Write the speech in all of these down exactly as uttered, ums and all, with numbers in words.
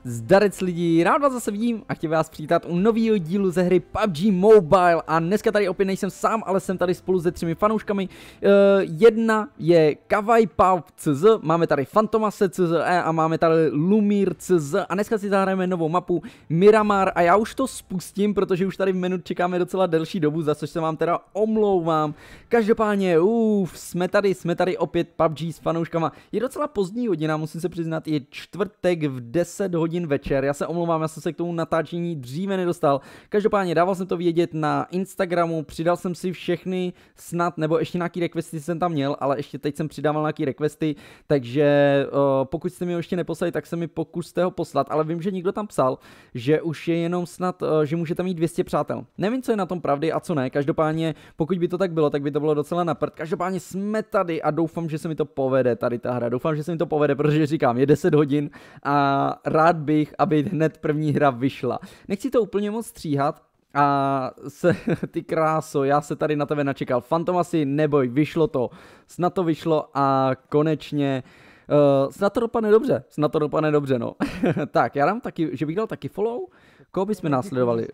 Zdarec lidi, rád vás zase vidím a chtěl vás přivítat u nového dílu ze hry P U B G Mobile a dneska tady opět nejsem sám, ale jsem tady spolu se třemi fanouškami. Uh, jedna je Kawaii Pulp C Z, máme tady Fantomase C Z E a máme tady Lumír C Z a dneska si zahrajeme novou mapu Miramar a já už to spustím, protože už tady v menu čekáme docela delší dobu, za což se vám teda omlouvám. Každopádně, uf, jsme tady, jsme tady opět P U B G s fanouškama. Je docela pozdní hodina, musím se přiznat, je čtvrtek v deset hodin večer, já se omlouvám, já jsem se k tomu natáčení dříve nedostal. Každopádně dával jsem to vědět na Instagramu, přidal jsem si všechny snad, nebo ještě nějaký requesty jsem tam měl, ale ještě teď jsem přidával nějaký requesty, takže uh, pokud jste mi ho ještě neposlali, tak se mi pokuste ho poslat, ale vím, že někdo tam psal, že už je jenom snad, uh, že můžete mít dvě stě přátel. Nevím, co je na tom pravdy a co ne, každopádně pokud by to tak bylo, tak by to bylo docela na prd. Každopádně jsme tady a doufám, že se mi to povede, tady ta hra, doufám, že se mi to povede, protože říkám, je deset hodin a rád bych, aby hned první hra vyšla. Nechci to úplně moc stříhat a se, ty kráso, já se tady na tebe načekal. Fantomasi, neboj, vyšlo to, snad to vyšlo a konečně, uh, snad to dopadne dobře, snad to dopadne dobře, no. Tak, já dám taky, že bych dal taky follow, koho bychom následovali?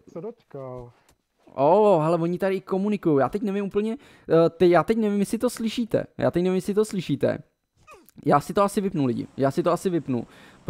Oh, ale oni tady komunikují, já teď nevím úplně, uh, te, já teď nevím, jestli to slyšíte, já teď nevím, jestli to slyšíte. Já si to asi vypnu, lidi, já si to asi vypnu,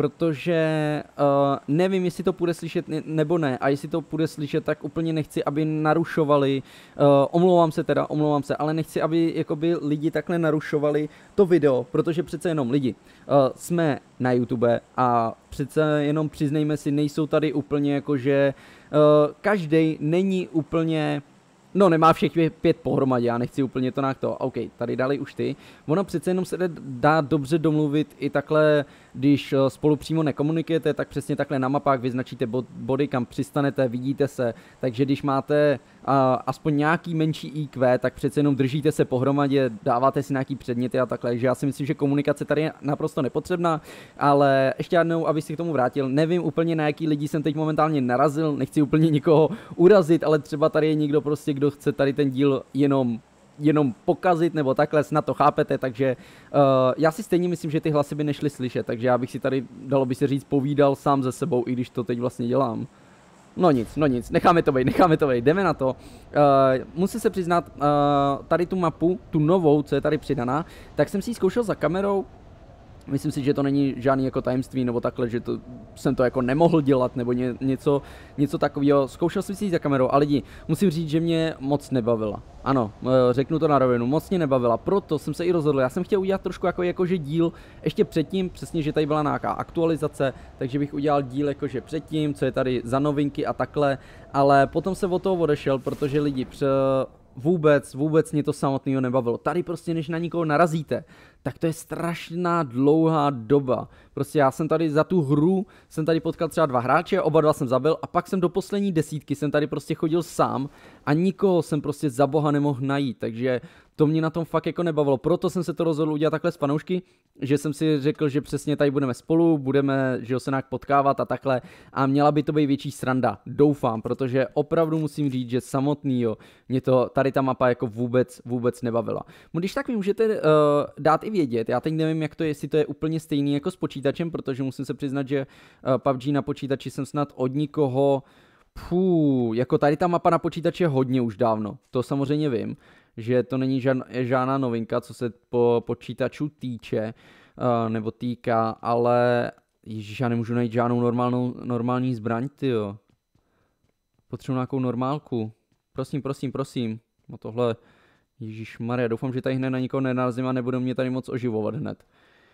protože uh, nevím, jestli to půjde slyšet nebo ne, a jestli to půjde slyšet, tak úplně nechci, aby narušovali, uh, omlouvám se teda, omlouvám se, ale nechci, aby jakoby lidi takhle narušovali to video, protože přece jenom lidi, uh, jsme na YouTube a přece jenom přiznejme si, nejsou tady úplně jakože, uh, každej není úplně... No, nemá všech pět pohromadě, já nechci úplně to na to. OK, tady dali už ty. Ono přece jenom se dá dobře domluvit i takhle, když spolu přímo nekomunikujete, tak přesně takhle na mapách vyznačíte body, kam přistanete, vidíte se. Takže když máte uh, aspoň nějaký menší I Q, tak přece jenom držíte se pohromadě, dáváte si nějaký předměty a takhle. Takže já si myslím, že komunikace tady je naprosto nepotřebná, ale ještě jednou, abych si k tomu vrátil, nevím úplně, na jaký lidi jsem teď momentálně narazil, nechci úplně nikoho urazit, ale třeba tady je někdo prostě, kdo chce tady ten díl jenom, jenom pokazit nebo takhle, snad to chápete, takže uh, já si stejně myslím, že ty hlasy by nešly slyšet, takže já bych si tady, dalo by se říct, povídal sám ze sebou, i když to teď vlastně dělám. No nic, no nic, necháme to být, necháme to být, jdeme na to. Uh, musím se přiznat, uh, tady tu mapu, tu novou, co je tady přidaná, tak jsem si ji zkoušel za kamerou. Myslím si, že to není žádný jako tajemství nebo takhle, že to, jsem to jako nemohl dělat nebo ně, něco, něco takového. Zkoušel jsem si jít za kamerou a lidi, musím říct, že mě moc nebavila. Ano, řeknu to na rovinu, moc mě nebavila, proto jsem se i rozhodl. Já jsem chtěl udělat trošku jako jakože díl ještě předtím, přesně, že tady byla nějaká aktualizace, takže bych udělal díl jakože předtím, co je tady za novinky a takhle, ale potom se od toho odešel, protože lidi pře... Vůbec, vůbec mě to samotného nebavilo. Tady prostě, než na nikoho narazíte, tak to je strašná dlouhá doba. Prostě já jsem tady za tu hru, jsem tady potkal třeba dva hráče, oba dva jsem zabil a pak jsem do poslední desítky jsem tady prostě chodil sám a nikoho jsem prostě za boha nemohl najít, takže to mě na tom fakt jako nebavilo. Proto jsem se to rozhodl udělat takhle s fanoušky, že jsem si řekl, že přesně tady budeme spolu, budeme, že se nějak potkávat a takhle a měla by to být větší sranda, doufám, protože opravdu musím říct, že samotnýho mě to tady ta mapa jako vůbec, vůbec nebavila. Když tak mi můžete uh, dát i vědět, já teď nevím, jak to je, jestli to je úplně stejný jako s počítačem, protože musím se přiznat, že uh, P U B G na počítači jsem snad od nikoho, pů, jako tady ta mapa na počítači je hodně už dávno, to samozřejmě vím, že to není žádná, žádná novinka, co se po počítačů týče, uh, nebo týká, ale ježiš, já nemůžu najít žádnou normálnou, normální zbraň, tyjo. Potřebuji nějakou normálku. Prosím, prosím, prosím. No tohle, ježišmarja, doufám, že tady hned na nikoho nenarazím a nebudu mě tady moc oživovat hned.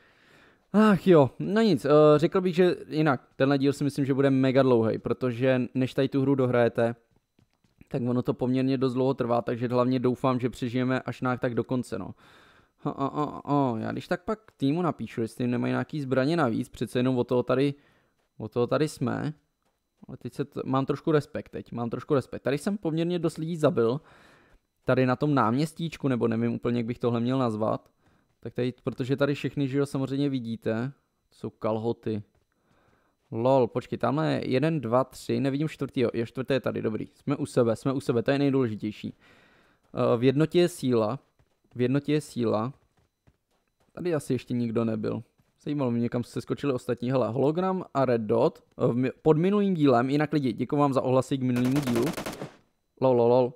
Ach jo, no nic, uh, řekl bych, že jinak, tenhle díl si myslím, že bude mega dlouhý, protože než tady tu hru dohrajete, tak ono to poměrně dost dlouho trvá, takže hlavně doufám, že přežijeme až nějak tak do konce, no. Ha, ha, ha, ha. Já když tak pak týmu napíšu, jestli nemají nějaký zbraně navíc, přece jenom o toho tady, o toho tady jsme. Ale teď se t- mám trošku respekt teď, mám trošku respekt. Tady jsem poměrně dost lidí zabil, tady na tom náměstíčku, nebo nevím úplně, jak bych tohle měl nazvat. Tak tady, protože tady všechny, že jo, samozřejmě vidíte, to jsou kalhoty. Lol, počkej, tamhle je jeden, dva, tři, nevidím čtvrtýho, je čtvrté je tady, dobrý. Jsme u sebe, jsme u sebe, to je nejdůležitější. Uh, v jednotě je síla, v jednotě je síla. Tady asi ještě nikdo nebyl. Zajímalo mě, někam se skočili ostatní. Hele, hologram a red dot pod minulým dílem. Jinak lidi, děkuji vám za ohlasy k minulému dílu. Lol, lol, lol.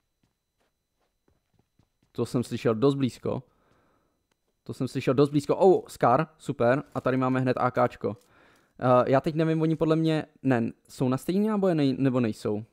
To jsem slyšel dost blízko. To jsem slyšel dost blízko. Oh, Scar, super. A tady máme hned AKčko. Uh, já teď nevím, oni podle mě, ne, jsou na stejný náboje nej, nebo nejsou? Uh,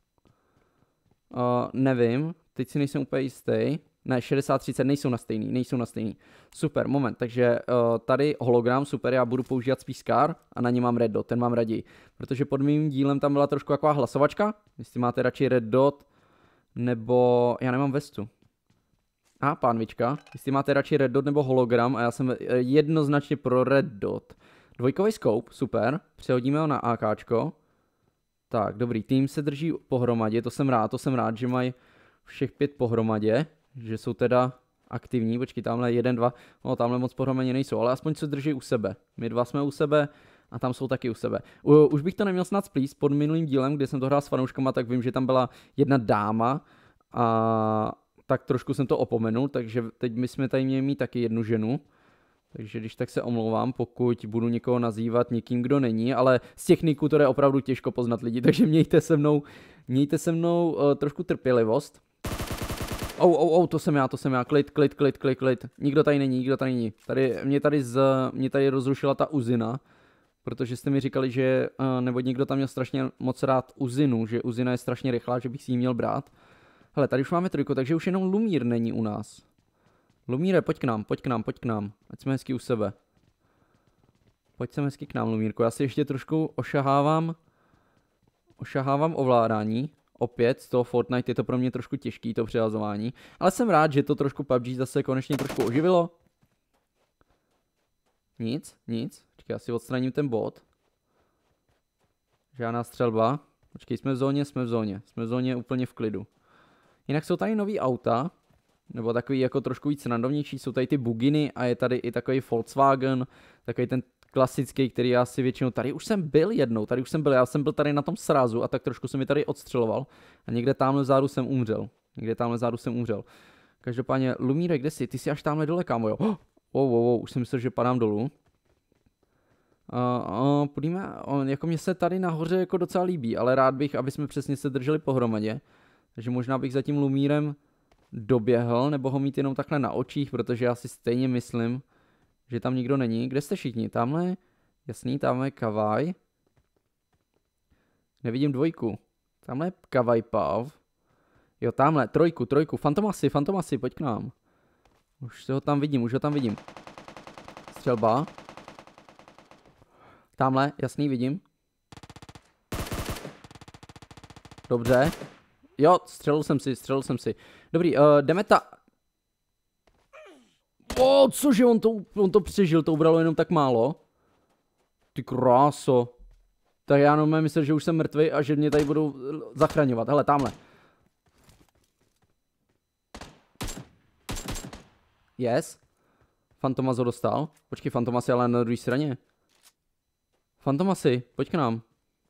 nevím, teď si nejsem úplně jistý. Ne, šedesát třicet nejsou na stejný, nejsou na stejný. Super, moment, takže uh, tady hologram, super, já budu používat spíš Scar a na ně mám red dot, ten mám raději. Protože pod mým dílem tam byla trošku taková hlasovačka, jestli máte radši red dot, nebo, já nemám vestu. A pánvička, jestli máte radši red dot nebo hologram a já jsem jednoznačně pro red dot. Dvojkový scope, super, přehodíme ho na AKčko. Tak, dobrý, tým se drží pohromadě, to jsem rád, to jsem rád, že mají všech pět pohromadě, že jsou teda aktivní, počkej, tamhle jeden, dva, no tamhle moc pohromadě nejsou, ale aspoň se drží u sebe. My dva jsme u sebe a tam jsou taky u sebe. U, už bych to neměl snad splíst, pod minulým dílem, kdy jsem to hrál s fanouškama, tak vím, že tam byla jedna dáma a tak trošku jsem to opomenul, takže teď my jsme tady měli mít taky jednu ženu. Takže když tak se omlouvám, pokud budu někoho nazývat někým, kdo není, ale z techniku to je opravdu těžko poznat lidi, takže mějte se mnou, mějte se mnou uh, trošku trpělivost. Ou, ou, ou, to jsem já, to jsem já, klid, klid, klid, klid, klid. Nikdo tady není, nikdo tady není. Tady, mě tady, z, mě tady rozrušila ta uzina, protože jste mi říkali, že, uh, nebo někdo tam měl strašně moc rád uzinu, že uzina je strašně rychlá, že bych si ji měl brát. Hele, tady už máme trojku, takže už jenom Lumír není u nás. Lumíre, pojď k nám, pojď k nám, pojď k nám. Ať jsme hezky u sebe. Pojď sem hezky k nám, Lumírko. Já si ještě trošku ošahávám, ošahávám ovládání. Opět z toho Fortnite je to pro mě trošku těžký, to přehazování. Ale jsem rád, že to trošku P U B G zase konečně trošku oživilo. Nic, nic. Počkej, já si odstraním ten bot. Žádná střelba. Počkej, jsme v zóně, jsme v zóně. Jsme v zóně úplně v klidu. Jinak jsou tady nový auta. Nebo takový jako trošku víc randovnější, jsou tady ty Buginy a je tady i takový Volkswagen, takový ten klasický, který já si většinou, tady už jsem byl jednou, tady už jsem byl, já jsem byl tady na tom srazu a tak trošku jsem mi tady odstřeloval a někde tamhle vzadu jsem umřel, někde tamhle vzadu jsem umřel. Každopádně, Lumíre, kde jsi? Ty jsi až tamhle dole, kámo, jo? Oh, oh, oh, už jsem myslel, že padám dolů. Uh, uh, půjdeme, uh, jako mě se tady nahoře jako docela líbí, ale rád bych, aby jsme přesně se drželi pohromadě, takže možná bych za tím Lumírem doběhl, nebo ho mít jenom takhle na očích, protože já si stejně myslím, že tam nikdo není. Kde jste všichni? Tamhle, jasný, tamhle Kavaj. Nevidím dvojku. Tamhle Kavaj Pav. Jo, tamhle, trojku, trojku, Fantomasy, Fantomasy, pojď k nám. Už se ho tam vidím, už ho tam vidím. Střelba. Tamhle, jasný, vidím. Dobře. Jo, střelil jsem si, střelil jsem si. Dobrý, uh, jdeme ta... O, cože, on to, on to přežil, to ubralo jenom tak málo. Ty kráso. Tak já jenom myslím, že už jsem mrtvý a že mě tady budou zachraňovat. Hele, tamhle. Yes. Fantomas ho dostal. Počkej, Fantomas je ale na druhé straně. Fantomasy, pojď k nám.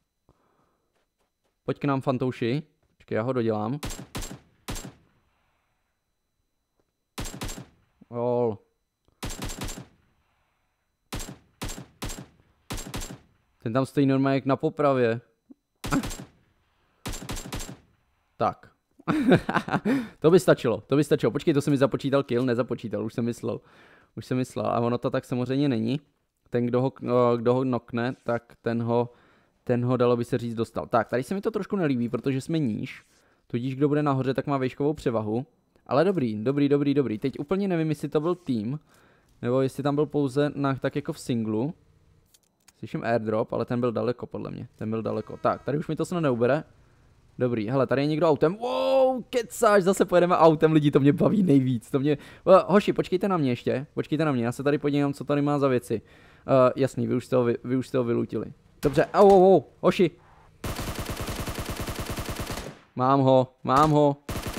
Pojď k nám, Fantouši. Počkej, já ho dodělám. Lol. Ten tam stojí normálně jak na popravě. Tak. To by stačilo, to by stačilo. Počkej, to jsem mi započítal kill, nezapočítal, už jsem myslel. Už jsem myslel, a ono to tak samozřejmě není. Ten, kdo ho, kdo ho nokne, tak ten ho, ten ho, dalo by se říct, dostal. Tak, tady se mi to trošku nelíbí, protože jsme níž. Tudíž, kdo bude nahoře, tak má výškovou převahu. Ale dobrý, dobrý, dobrý, dobrý. Teď úplně nevím, jestli to byl tým, nebo jestli tam byl pouze na, tak jako v singlu. Slyším airdrop, ale ten byl daleko, podle mě. Ten byl daleko. Tak, tady už mi to snad neubere. Dobrý, hele, tady je někdo autem. Wow, kecáš, zase pojedeme autem, lidi, to mě baví nejvíc. To mě... Uh, hoši, počkejte na mě ještě, počkejte na mě, já se tady podívám, co tady má za věci. Uh, jasný, vy už jste ho, vy, vy už jste ho vylutili. Dobře, au, au, au, hoši. Mám ho, mám ho.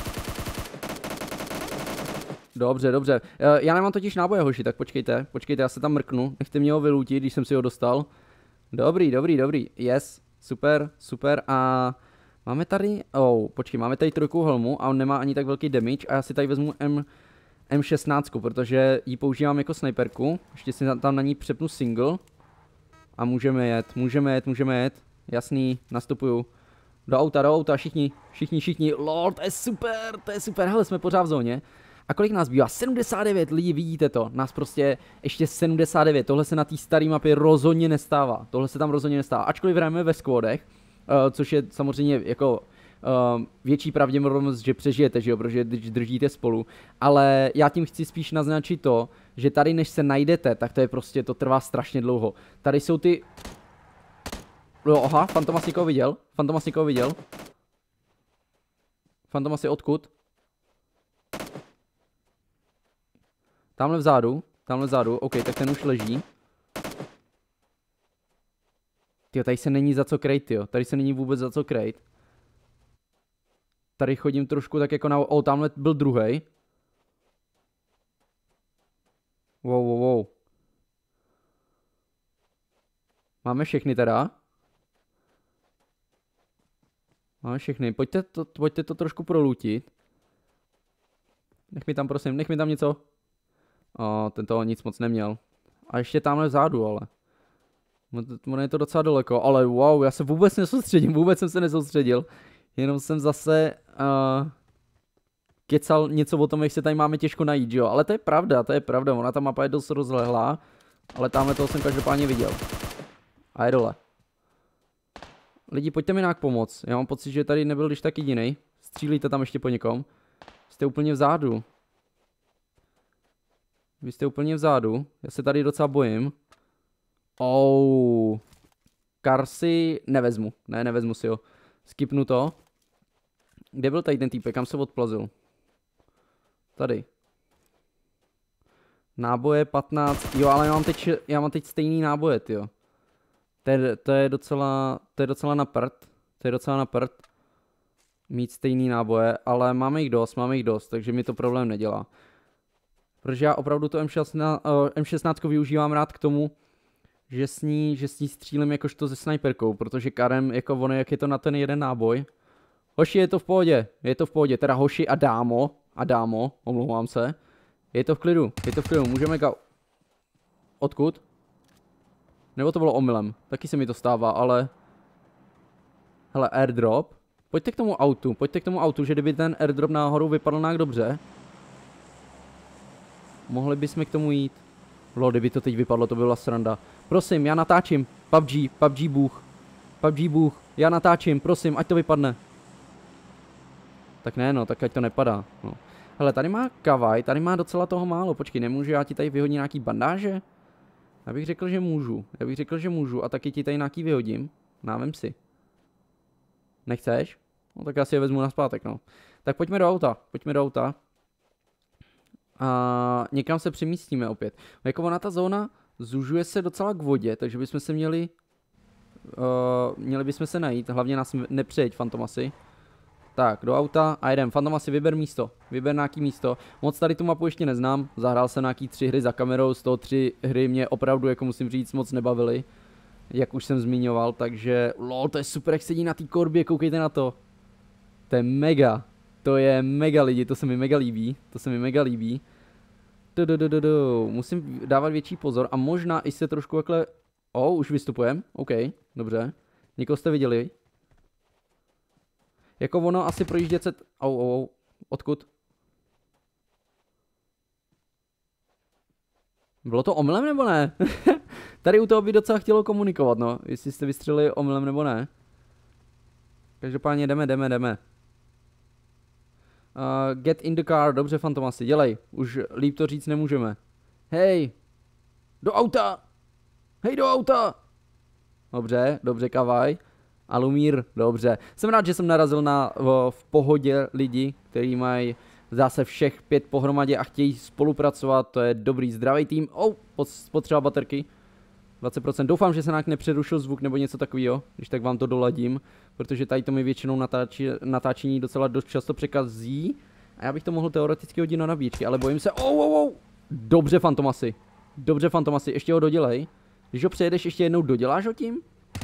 Dobře, dobře. Uh, já nemám totiž náboje, hoši, tak počkejte, počkejte, já se tam mrknu. Nechte mě ho vylutit, když jsem si ho dostal. Dobrý, dobrý, dobrý, yes, super, super a... Máme tady, oh, počkej, máme tady trojku helmu a on nemá ani tak velký damage a já si tady vezmu M, M šestnáct, protože ji používám jako sniperku. Ještě si tam na ní přepnu single. A můžeme jet, můžeme jet, můžeme jet. Jasný, nastupuju. Do auta, do auta, všichni, všichni, všichni. Lol, to je super, to je super. Hele, jsme pořád v zóně. A kolik nás bývá? sedmdesát devět lidí, vidíte to. Nás prostě ještě sedmdesát devět. Tohle se na té staré mapě rozhodně nestává. Tohle se tam rozhodně nestává. Ačkoliv hrajeme ve squadech, uh, což je samozřejmě jako uh, větší pravděpodobnost, že přežijete, že jo, protože držíte spolu. Ale já tím chci spíš naznačit to, že tady než se najdete, tak to je prostě, to trvá strašně dlouho. Tady jsou ty... Jo, aha, Fantomas někoho viděl. Fantomas někoho viděl. Fantomas je odkud? Tamhle vzadu, tamhle vzadu, ok, tak ten už leží. Tyjo, tady se není za co krejt, jo, tady se není vůbec za co krejt. Tady chodím trošku tak jako na... O, tamhle byl druhej. Wow, wow, wow. Máme všechny teda. Máme všechny, pojďte to, pojďte to trošku prolutit. Nech mi tam prosím, nech mi tam něco. O, ten toho nic moc neměl. A ještě tamhle vzadu, ale. Ono je to docela daleko, ale wow, já se vůbec nesoustředím, vůbec jsem se nesoustředil. Jenom jsem zase uh, kecal něco o tom, jak se tady máme těžko najít, jo. Ale to je pravda, to je pravda, ona ta mapa je dost rozlehlá. Ale tamhle toho jsem každopádně viděl. A je dole. Lidi, pojďte mi nějak pomoct. Já mám pocit, že tady nebyl když tak jedinej. Střílíte tam ještě po někom. Jste úplně vzadu. Vy jste úplně vzadu. Já se tady docela bojím. Oh. Kar si nevezmu. Ne, nevezmu si ho. Skipnu to. Kde byl tady ten týpek? Kam se odplazil? Tady. Náboje patnáct. Jo, ale já mám teď, já mám teď stejný náboje, jo. To je, to je docela, to je docela na prd. To je docela na prd. Mít stejný náboje, ale máme jich dost, máme jich dost, takže mi to problém nedělá. Protože já opravdu to M šestnáct, uh, M šestnáct využívám rád k tomu, že s ní, že s ní střílím jakožto se sniperkou, protože Karem, jako ono, jak je to na ten jeden náboj. Hoši, je to v pohodě, je to v pohodě, teda hoši a dámo, a dámo, omlouvám se. Je to v klidu, je to v klidu, můžeme ga... Odkud? Nebo to bylo omylem, taky se mi to stává, ale... Hele, airdrop. Pojďte k tomu autu, pojďte k tomu autu, že kdyby ten airdrop nahoru vypadl nějak dobře. Mohli bychom k tomu jít. Lo, kdyby to teď vypadlo, to by byla sranda. Prosím, já natáčím. P U B G, P U B G Bůh. P U B G Bůh, já natáčím, prosím, ať to vypadne. Tak ne, no, tak ať to nepadá. No. Hele, tady má kavaj, tady má docela toho málo. Počkej, nemůžu já ti tady vyhodit nějaký bandáže? Já bych řekl, že můžu. Já bych řekl, že můžu a taky ti tady nějaký vyhodím. Návem si. Nechceš? No tak já si je vezmu nazpátek, no. Tak pojďme do auta, pojďme do auta. A někam se přemístíme opět. Jako ona ta zóna zužuje se docela k vodě, takže bychom se měli... Uh, měli bychom se najít, hlavně nás nepřejeď, Fantomasy. Tak, do auta a jedem. Fantomasy, vyber místo, vyber nějaký místo. Moc tady tu mapu ještě neznám, zahrál jsem nějaký tři hry za kamerou, z toho tři hry mě opravdu, jako musím říct, moc nebavily. Jak už jsem zmiňoval, takže lol, to je super, jak sedí na té korbě, koukejte na to. To je mega, to je mega lidi, to se mi mega líbí, to se mi mega líbí. Du, du, du, du, du. Musím dávat větší pozor a možná i se trošku takhle... O, oh, už vystupujem, OK, dobře. Někoho jste viděli? Jako ono asi projíždět se... Au, au, au, odkud? Bylo to omylem nebo ne? Tady u toho by docela chtělo komunikovat, no. Jestli jste vystřelili omylem nebo ne. Každopádně jdeme, jdeme, jdeme. Uh, get in the car, dobře, Fantomasy, dělej. Už líp to říct nemůžeme. Hej! Do auta! Hej, do auta! Dobře, dobře, kavaj. Alumír, dobře. Jsem rád, že jsem narazil na v, v pohodě lidi, kteří mají zase všech pět pohromadě a chtějí spolupracovat. To je dobrý, zdravý tým. Oh, spotřeba baterky. dvacet procent. Doufám, že se nějak nepřerušil zvuk nebo něco takového, když tak vám to doladím, protože tady to mi většinou natáči, natáčení docela dost často překazí. A já bych to mohl teoreticky hodit na nabíječky, ale bojím se. Oh, oh, oh. Dobře, Fantomasy. Dobře, Fantomasy, ještě ho dodělej. Když ho přejedeš ještě jednou, doděláš ho tím?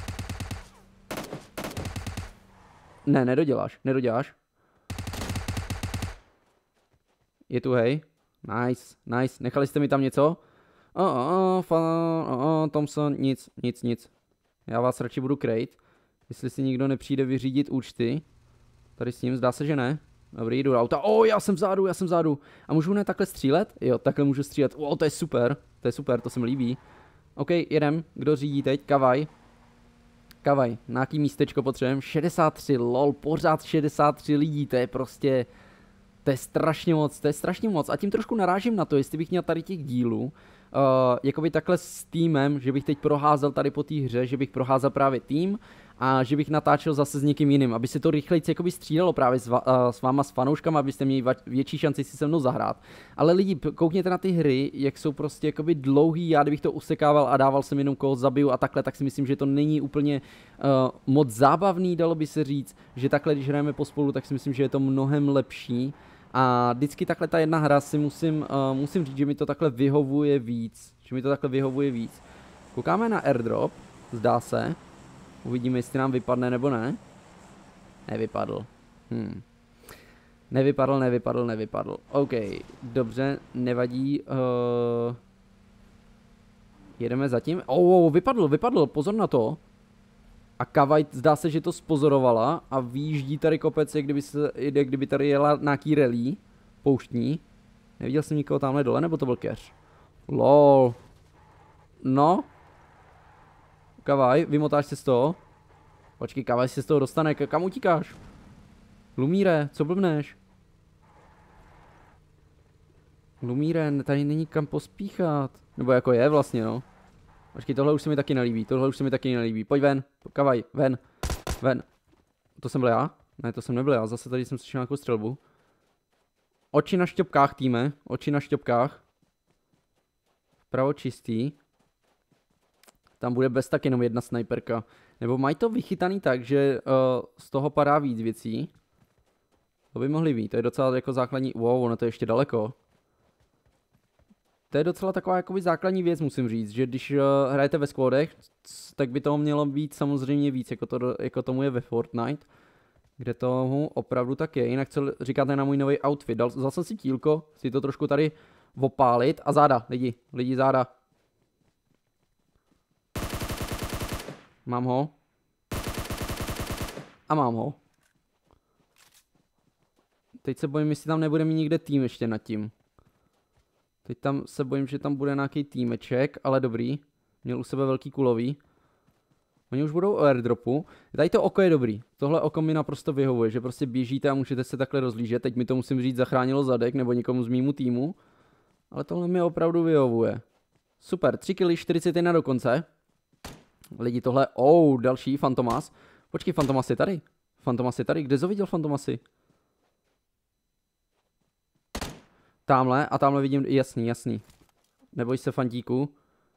Ne, nedoděláš, nedoděláš. Je tu, hej. Nice, nice. Nechali jste mi tam něco? O, o, o, fan, o, o, Thompson, nic, nic, nic. Já vás radši budu krejt. Jestli si nikdo nepřijde vyřídit účty. Tady s ním, zdá se, že ne. Dobrý, jdu do auta. O, já jsem vzadu, já jsem vzadu. A můžu ne takhle střílet? Jo, takhle můžu střílet. O, to je super, to je super, to se mi líbí. OK, jedem. Kdo řídí teď? Kavaj. Kavaj, na jaký místečko potřebujeme? šedesát tři, lol, pořád šedesát tři lidí, to je prostě... To je strašně moc, to je strašně moc. A tím trošku narážím na to, jestli bych měl tady těch dílů, uh, jakoby takhle s týmem, že bych teď proházel tady po té hře, že bych proházel právě tým a že bych natáčel zase s někým jiným, aby se to rychleji jakoby střídalo právě s, va, uh, s váma, s fanouškama, abyste měli větší šanci si se mnou zahrát. Ale lidi, koukněte na ty hry, jak jsou prostě jakoby dlouhý, já kdybych to usekával a dával jsem jenom koho zabiju a takhle, tak si myslím, že to není úplně uh, moc zábavný, dalo by se říct, že takhle, když hrajeme pospolu, tak si myslím, že je to mnohem lepší. A vždycky takhle ta jedna hra si musím, uh, musím říct, že mi to takhle vyhovuje víc. Že mi to takhle vyhovuje víc. Koukáme na airdrop, zdá se. Uvidíme, jestli nám vypadne nebo ne. Nevypadl. Hm. Nevypadl, nevypadl, nevypadl. OK, dobře, nevadí. Uh... Jedeme zatím. Oh, oh, vypadl, vypadl, pozor na to. A Kavaj zdá se, že to spozorovala a výjíždí tady kopec, jak kdyby, se, jak kdyby tady jela nějaký rally pouštní. Neviděl jsem nikoho tamhle dole, nebo to byl keř? Lol. No. Kavaj, vymotáš se z toho? Počkej, Kavaj se z toho dostane, kam utíkáš? Lumíre, co blbneš? Lumíre, tady není kam pospíchat. Nebo jako je vlastně, no. Počkej, tohle už se mi taky nelíbí, tohle už se mi taky nelíbí. Pojď ven, Kavaj, ven, ven. To jsem byl já? Ne, to jsem nebyl já, zase tady jsem slyšel nějakou střelbu. Oči na šťopkách, týme, oči na šťopkách. Vpravo čistý. Tam bude bez tak jenom jedna snajperka. Nebo mají to vychytaný tak, že uh, z toho padá víc věcí. To by mohli být, to je docela jako základní, wow, ono to je ještě daleko. To je docela taková jakoby základní věc, musím říct, že když uh, hrajete ve squadech, tak by toho mělo být samozřejmě víc, jako, to, jako tomu je ve Fortnite, kde tomu opravdu tak je. Jinak co říkáte na můj nový outfit, dal vzal jsem si tílko, chci to trošku tady opálit a záda, lidi, lidi záda. Mám ho. A mám ho. Teď se bojím, jestli tam nebude mít někde tým ještě nad tím. Teď tam se bojím, že tam bude nějaký týmeček, ale dobrý. Měl u sebe velký kulový. Oni už budou o airdropu. Tady to oko je dobrý. Tohle oko mi naprosto vyhovuje, že prostě běžíte a můžete se takhle rozlížet. Teď mi to musím říct zachránilo zadek nebo někomu z mýmu týmu. Ale tohle mi opravdu vyhovuje. Super, tři killy, čtyřicet jedna do konce. Lidi, tohle, oh, další Fantomas. Počkej, Fantomas je tady. Fantomas je tady, kde jsi viděl Fantomasy? Tamhle a tamhle vidím, jasný, jasný. Neboj se, fantíku.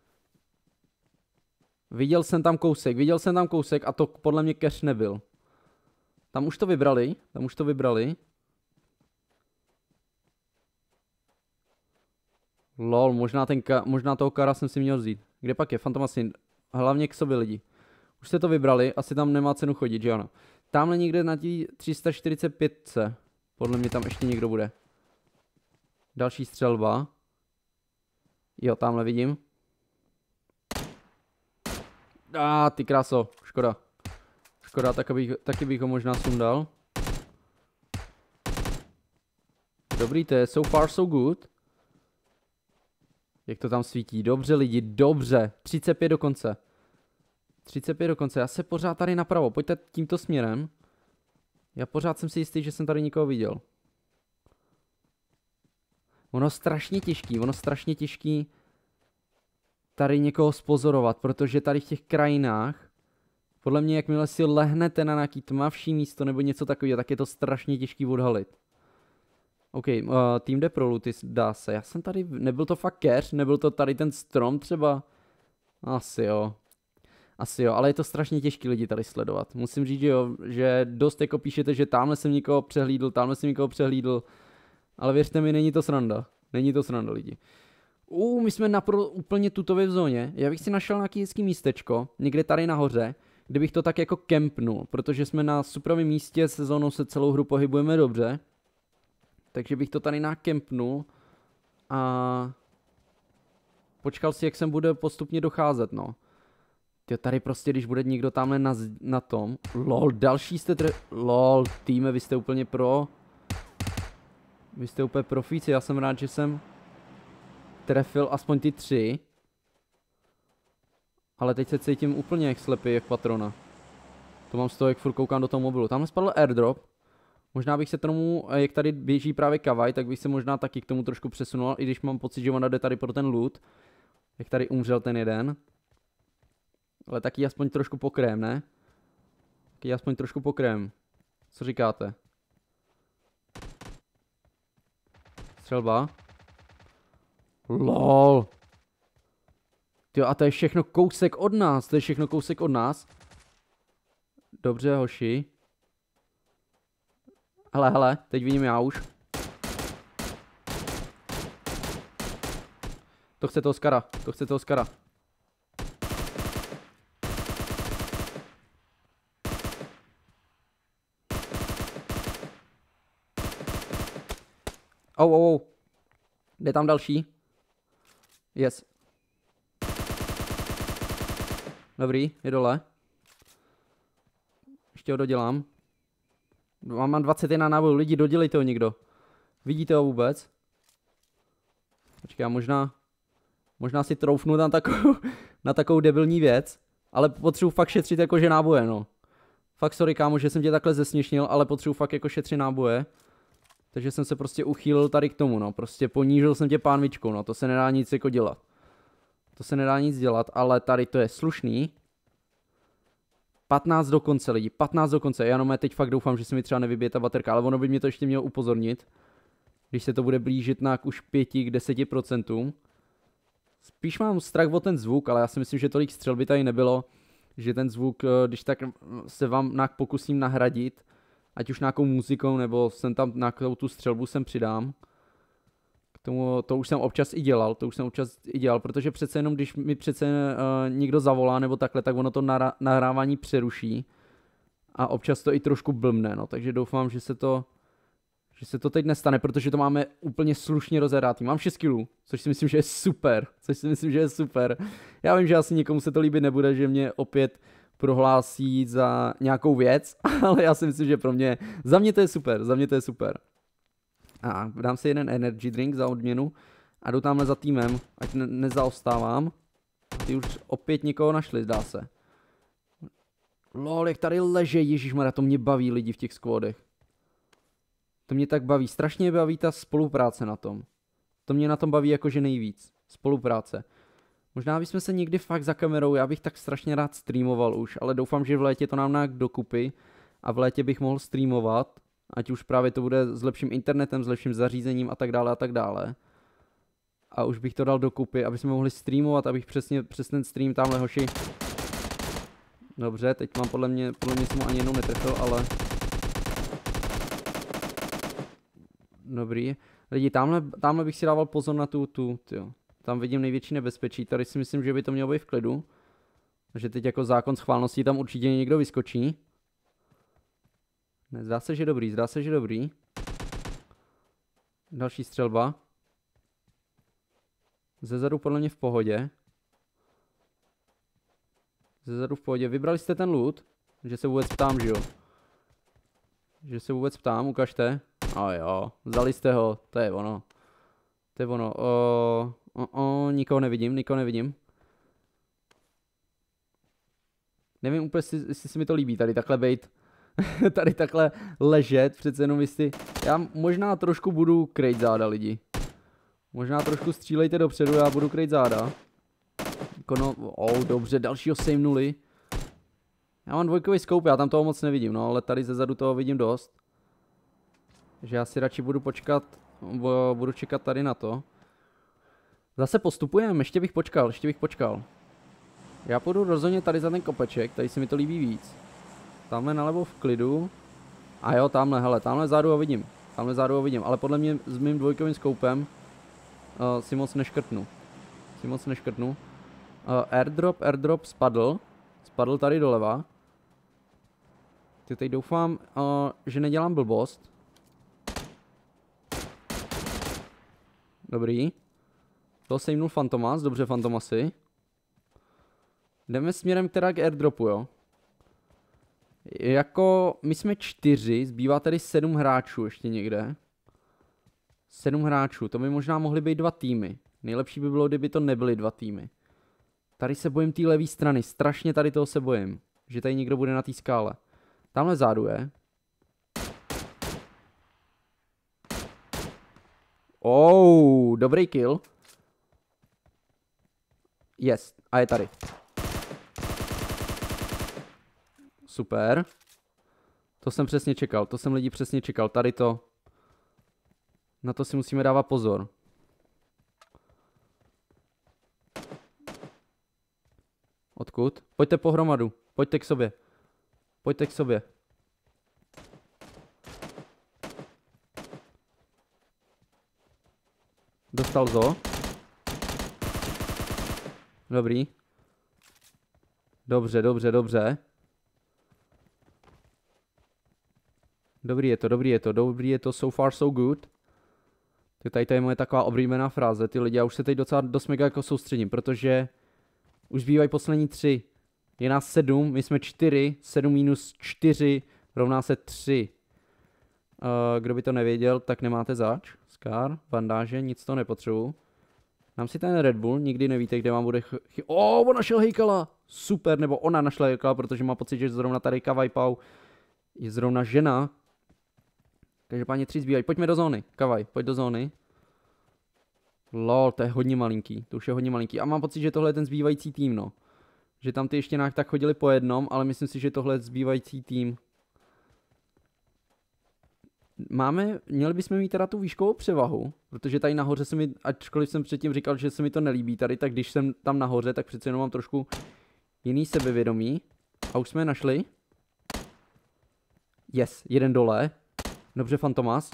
Viděl jsem tam kousek, viděl jsem tam kousek a to podle mě cash nebyl. Tam už to vybrali, tam už to vybrali. Lol, možná, ten ka možná toho kara jsem si měl vzít. Kde pak je? Fantomasy, hlavně k sobě lidi. Už jste to vybrali, asi tam nemá cenu chodit, že ano. Tamhle někde na tí tři sta čtyřicet pět. Podle mě tam ještě někdo bude. Další střelba. Jo, tamhle vidím. A ah, ty kráso, škoda. Škoda, tak abych, taky bych ho možná sundal. Dobrý, to je so far so good. Jak to tam svítí, dobře lidi, dobře. třicet pět do konce. třicet pět do konce, já se pořád tady napravo, pojďte tímto směrem. Já pořád jsem si jistý, že jsem tady nikoho viděl. Ono strašně těžký, ono strašně těžký tady někoho spozorovat, protože tady v těch krajinách, podle mě jakmile si lehnete na nějaký tmavší místo nebo něco takového, tak je to strašně těžký odhalit. OK, uh, tým jde pro looty, dá se. Já jsem tady, nebyl to fakt cache, nebyl to tady ten strom třeba? Asi jo. Asi jo, ale je to strašně těžký lidi tady sledovat. Musím říct, že jo, že dost jako píšete, že tamhle jsem někoho přehlídl, tamhle jsem někoho přehlídl. Ale věřte mi, není to sranda. Není to sranda, lidi. Uh, my jsme napro úplně tutově v zóně. Já bych si našel nějaký hezký místečko, někde tady nahoře, kde bych to tak jako kempnul, protože jsme na superovém místě, sezónou se celou hru pohybujeme dobře. Takže bych to tady nakempnul a počkal si, jak sem bude postupně docházet, no. Ty tady prostě, když bude někdo tamhle na, na tom. Lol, další jste tre... Lol, týme, vy jste úplně pro. Vy jste úplně profíci, já jsem rád, že jsem trefil aspoň ty tři. Ale teď se cítím úplně jak slepý, jak patrona. To mám z toho, jak furt koukám do toho mobilu. Tamhle spadl airdrop. Možná bych se tomu, jak tady běží právě kavaj, tak bych se možná taky k tomu trošku přesunul, i když mám pocit, že ona jde tady pro ten loot. Jak tady umřel ten jeden. Ale taky aspoň trošku pokrém, ne? Taky aspoň trošku pokrém. Co říkáte? Střelba. Lol. Tyjo, a to je všechno kousek od nás, to je všechno kousek od nás. Dobře, hoši. Hele, hele, teď vidím já už. To chce toho Oscara, to chce toho Oscara. Oh, oh, oh. Jde tam další. Yes. Dobrý, je dole. Ještě ho dodělám. Mám dvacet jedna nábojů, lidi, dodělejte ho někdo. Vidíte ho vůbec? Počkej, možná... Možná si troufnu tam takovou, na takovou debilní věc. Ale potřebuji fakt šetřit jakože náboje, no. Fakt sorry, kámo, že jsem tě takhle zesměšnil, ale potřebuji fakt jako šetřit náboje. Takže jsem se prostě uchýlil tady k tomu, no. Prostě ponížil jsem tě pánvičkou, no. To se nedá nic jako dělat. To se nedá nic dělat, ale tady to je slušný. patnáct do konce, lidi, patnáct do konce. Já jenom teď fakt doufám, že se mi třeba nevybije ta baterka, ale ono by mě to ještě mělo upozornit. Když se to bude blížit na už pěti k deseti procentům. Spíš mám strach o ten zvuk, ale já si myslím, že tolik střel by tady nebylo. Že ten zvuk, když tak se vám nějak pokusím nahradit, ať už nějakou muzikou, nebo jsem tam nějakou tu střelbu sem přidám. K tomu, to už jsem občas i dělal, to už jsem občas i dělal, protože přece jenom, když mi přece uh, někdo zavolá nebo takhle, tak ono to nahrávání přeruší. A občas to i trošku blbne, no, takže doufám, že se to, že se to teď nestane, protože to máme úplně slušně rozehrátý. Mám šest kilů, což si myslím, že je super, což si myslím, že je super. Já vím, že asi nikomu se to líbit nebude, že mě opět prohlásí za nějakou věc, ale já si myslím, že pro mě, za mě to je super, za mě to je super. A dám si jeden energy drink za odměnu a jdu tamhle za týmem, ať ne nezaostávám. Ty už opět někoho našli, zdá se. Lol, jak tady leže, ježišmarja, to mě baví lidi v těch squadech. To mě tak baví, strašně baví ta spolupráce na tom. To mě na tom baví jakože nejvíc, spolupráce. Možná bychom se někdy fakt za kamerou, já bych tak strašně rád streamoval už, ale doufám, že v létě to nám nějak dokupy a v létě bych mohl streamovat, ať už právě to bude s lepším internetem, s lepším zařízením a tak dále a tak dále. A už bych to dal dokupy, aby jsme mohli streamovat, abych přesně přes ten stream tamhle hoši. Dobře, teď mám podle mě, podle mě jsem ho ani jednou netrefil, ale... Dobrý. Lidi, tamhle, tamhle bych si dával pozor na tu, tu, tyjo. Tam vidím největší nebezpečí, tady si myslím, že by to mělo být v klidu. Takže teď jako zákon schválnosti tam určitě někdo vyskočí. Ne, zdá se, že dobrý, zdá se, že dobrý. Další střelba. Zezadu podle mě v pohodě. Zezadu v pohodě. Vybrali jste ten loot? Že se vůbec ptám, že jo? Že se vůbec ptám, ukažte. A jo, vzali jste ho, to je ono. To je ono. O, o, o, nikoho nevidím, nikoho nevidím. Nevím úplně, jestli, jestli se mi to líbí, tady takhle bejt. Tady takhle ležet, přece jenom jestli... Já možná trošku budu krejt záda, lidi. Možná trošku střílejte dopředu, já budu krejt záda. Kono, oh, dobře, dalšího sejmnuli. Já mám dvojkový scope, já tam toho moc nevidím, no, ale tady zezadu toho vidím dost. Takže já si radši budu počkat, budu čekat tady na to. Zase postupujeme, ještě bych počkal, ještě bych počkal. Já půjdu rozhodně tady za ten kopeček, tady se mi to líbí víc. Tamhle nalevo v klidu. A jo, tamhle, hele, tamhle zádu ho vidím. Tamhle zádu ho vidím, ale podle mě s mým dvojkovým skoupem uh, si moc neškrtnu. Si moc neškrtnu. Uh, airdrop, airdrop spadl. Spadl tady doleva. Ty teď doufám, uh, že nedělám blbost. Dobrý. To sejmnul Fantomas, dobře Fantomasy. Jdeme směrem teda k airdropu, jo. Jako, my jsme čtyři, zbývá tady sedm hráčů ještě někde. Sedm hráčů, to by možná mohly být dva týmy. Nejlepší by bylo, kdyby to nebyly dva týmy. Tady se bojím té levé strany, strašně tady toho se bojím. Že tady někdo bude na té skále. Tamhle zádu je. Oh, dobrý kill. Yes, a je tady. Super. To jsem přesně čekal, to jsem lidi přesně čekal, tady to. Na to si musíme dávat pozor. Odkud? Pojďte pohromadu, pojďte k sobě. Pojďte k sobě. Dostal zo. Dobrý. Dobře, dobře, dobře. Dobrý je to, dobrý je to, dobrý je to, so far so good. Tady to je moje taková oblíbená fráze, ty lidi, já už se teď docela dost mega jako soustředím, protože už zbývají poslední tři. Je nás sedm, my jsme čtyři, sedm minus čtyři rovná se tři. Uh, kdo by to nevěděl, tak nemáte zač. Scar, bandáže, nic to nepotřebuju. Dám si ten Red Bull, nikdy nevíte, kde vám bude chy... O, oh, on našel hejkala! Super, nebo ona našla hejkala, protože má pocit, že zrovna tady Kavajpau je zrovna žena. Každopádně tři zbývají. Pojďme do zóny. Kavaj, pojď do zóny. Lol, to je hodně malinký. To už je hodně malinký. A mám pocit, že tohle je ten zbývající tým, no. Že tam ty ještě nějak tak chodili po jednom, ale myslím si, že tohle je zbývající tým. Máme, měli bychom mít teda tu výškovou převahu, protože tady nahoře se mi, ačkoliv jsem předtím říkal, že se mi to nelíbí tady, tak když jsem tam nahoře, tak přece jenom mám trošku jiný sebevědomí. A už jsme je našli. Yes, jeden dole. Dobře, Fantomas.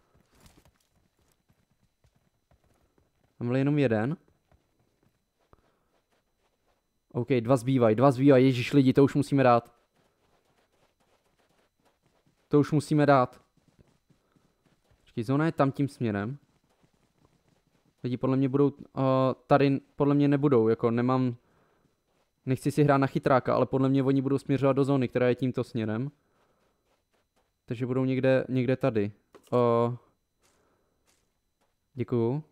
Máme jenom jeden. OK, dva zbývají, dva zbývají, ježiš lidi, to už musíme dát. To už musíme dát. Počkej, zóna je tam tím směrem. Lidi podle mě budou, uh, tady podle mě nebudou, jako nemám, nechci si hrát na chytráka, ale podle mě oni budou směřovat do zóny, která je tímto směrem. Takže budou někde, někde tady. Uh, děkuju.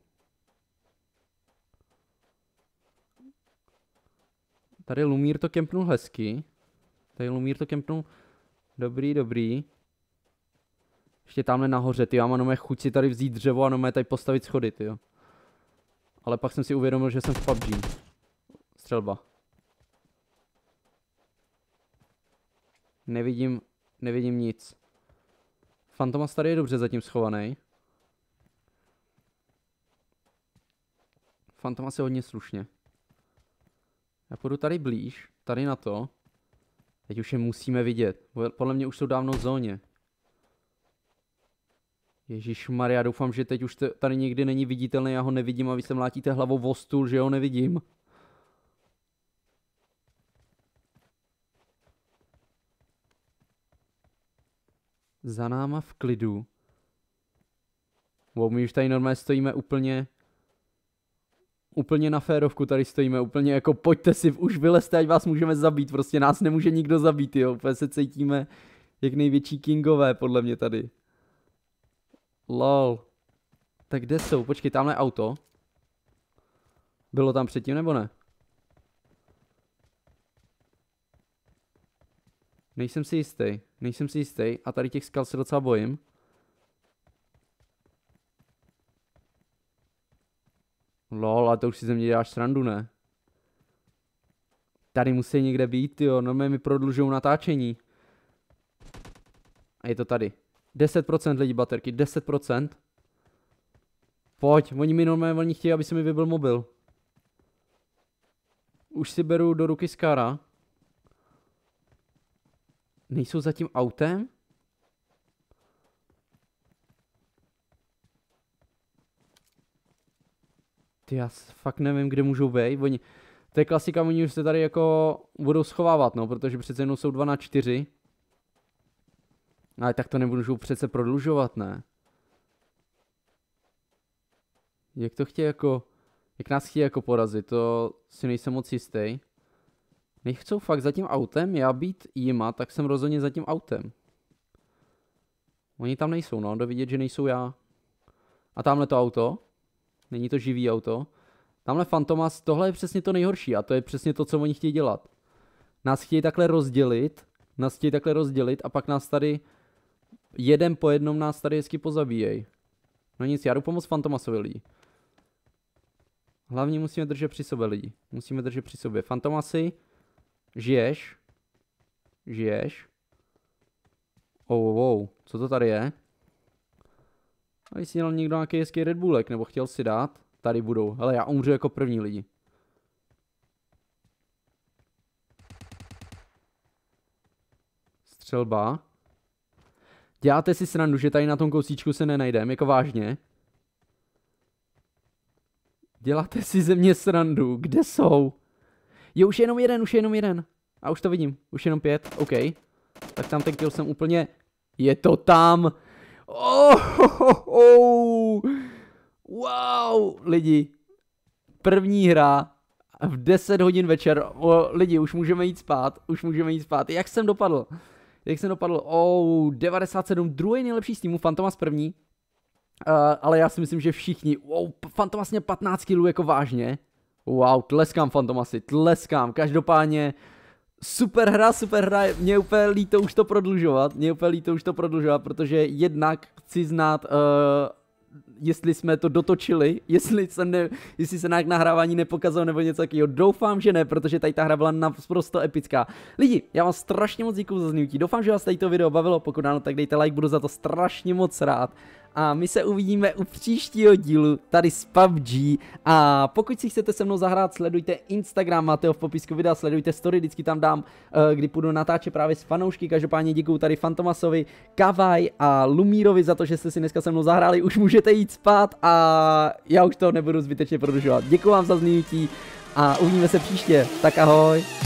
Tady Lumír to kempnul hezky. Tady Lumír to kempnul. Dobrý, dobrý. Ještě tamhle nahoře, ty já mám nomé chuť si tady vzít dřevo a nomé tady postavit schody, tyjo. Ale pak jsem si uvědomil, že jsem v P U B G. Střelba. Nevidím, nevidím nic. Fantomas tady je dobře zatím schovaný. Fantomas je hodně slušně. Já půjdu tady blíž, tady na to. Teď už je musíme vidět. Podle mě už jsou dávno v zóně. Ježišmarja, doufám, že teď už tady někdy není viditelný, já ho nevidím a vy se mlátíte hlavou o stůl, že ho nevidím. Za náma v klidu. Wow, my už tady normálně stojíme úplně... Úplně na férovku tady stojíme, úplně jako pojďte si, už vylezte, ať vás můžeme zabít, prostě nás nemůže nikdo zabít, jo, úplně se cítíme jak největší kingové, podle mě tady. Lol. Tak kde jsou? Počkej, tamhle auto. Bylo tam předtím, nebo ne? Nejsem si jistý, nejsem si jistý a tady těch skal se docela bojím. Lol, a to už si ze mě děláš srandu, ne? Tady musí někde být, jo, no mi prodlužují natáčení. A je to tady. deset procent lidí baterky, deset procent. Pojď, oni mi normálně, oni chtějí, aby se mi vybil mobil. Už si beru do ruky Scara. Nejsou za tím autem? Ty, já fakt nevím, kde můžou být. Oni, to je klasika, oni už se tady jako budou schovávat, no, protože přece jenom jsou dva na čtyři. Ale tak to nemůžu přece prodlužovat, ne? Jak to chtějí jako... Jak nás chtějí jako porazit, to si nejsem moc jistý. Nechcou fakt za tím autem, já být jima, tak jsem rozhodně za tím autem. Oni tam nejsou, no, jde vidět, že nejsou já. A tamhle to auto, není to živý auto. Tamhle Fantomas, tohle je přesně to nejhorší a to je přesně to, co oni chtějí dělat. Nás chtějí takhle rozdělit, nás chtějí takhle rozdělit a pak nás tady, jeden po jednom nás tady hezky pozabíjej. No nic, já jdu pomoct Fantomasovi lidi. Hlavně musíme držet při sobě lidi, musíme držet při sobě. Fantomasi, žiješ? Žiješ? Oh, oh, oh. Co to tady je? Tady si měl někdo nějaký hezký Red Bullek, nebo chtěl si dát? Tady budou. Hele, já umřu jako první lidi. Střelba. Děláte si srandu, že tady na tom kousíčku se nenajdem, jako vážně? Děláte si ze mě srandu, kde jsou? Jo, už je jenom jeden, už je jenom jeden. A už to vidím, už jenom pět, OK. Tak tam ten kill jsem úplně... Je to tam! Oh, oh, oh. Wow, lidi. První hra v deset hodin večer. Oh, lidi, už můžeme jít spát, už můžeme jít spát. Jak jsem dopadl? Jak jsem dopadl? Oh, devadesát sedm, druhý nejlepší z týmu, Fantomas první. Uh, ale já si myslím, že všichni, wow, Fantomas měl patnáct killů, jako vážně. Wow, tleskám Fantomasi, tleskám, každopádně super hra, super hra, mě úplně líto už to prodlužovat, mě úplně líto už to prodlužovat, protože jednak chci znát, uh, jestli jsme to dotočili, jestli se, ne, jestli se nějak nahrávání nepokazalo nebo něco takového. Doufám, že ne, protože tady ta hra byla naprosto epická. Lidi, já vám strašně moc děkuju za zhnutí, doufám, že vás tady to video bavilo, pokud ano, tak dejte like, budu za to strašně moc rád. A my se uvidíme u příštího dílu tady z P U B G. A pokud si chcete se mnou zahrát, sledujte Instagram, máte ho v popisku videa, sledujte story, vždycky tam dám, kdy půjdu natáčet právě s fanoušky. Každopádně děkuju tady Fantomasovi, Kavaj a Lumírovi za to, že jste si dneska se mnou zahráli. Už můžete jít spát a já už to nebudu zbytečně prodlužovat. Děkuju vám za zhlídnutí a uvidíme se příště. Tak ahoj.